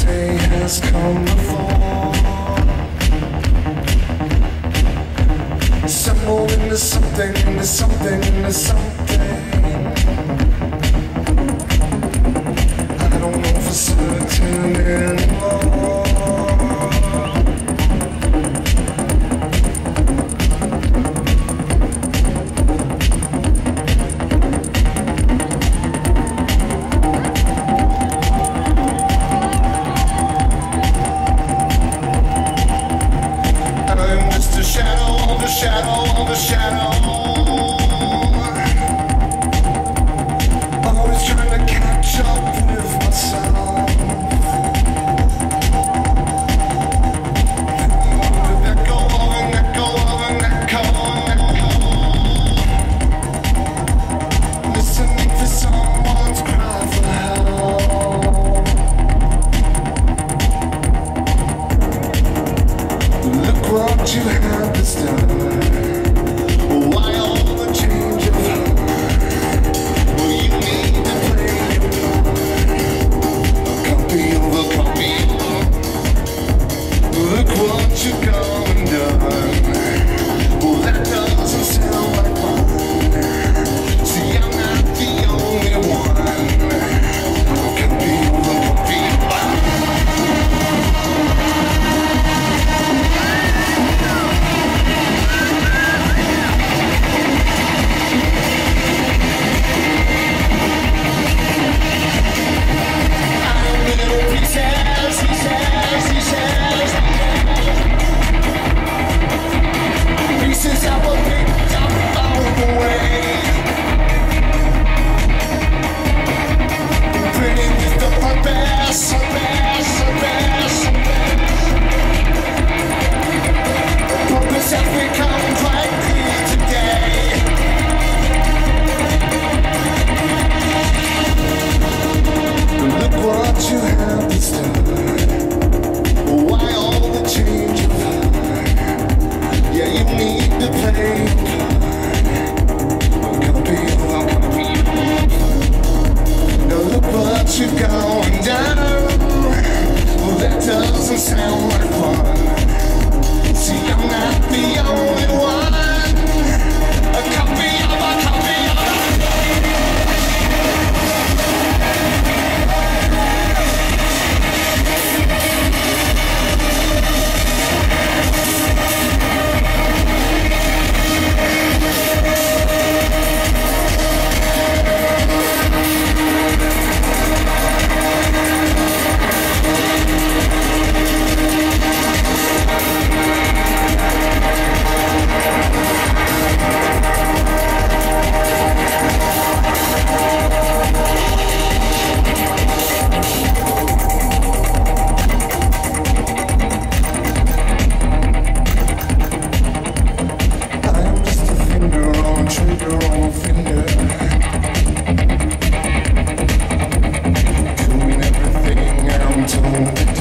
day has come before. Assembled into something, into something, into something. I don't know for certain anymore. Always trying to catch up with myself. Listening for someone's cry for help. Look what you have this time. Why all the change of heart? Well, you need to play a copy of a copy. Look what you've gone and done. Well, that doesn't sound like fun. See, I'm not the only one. A copy of a copy. Pieces I will pick up all the way. Pretty with the purpose, purpose has become quite clear today. Look what you have this time. Why all the change of heart? Yeah, you need to play a copy of a copy. Now look what you've gone down. Well, that doesn't sound like fun. See, I'm not the only one. A copy of a copy of a trigger on a finger, doing everything I'm told to do.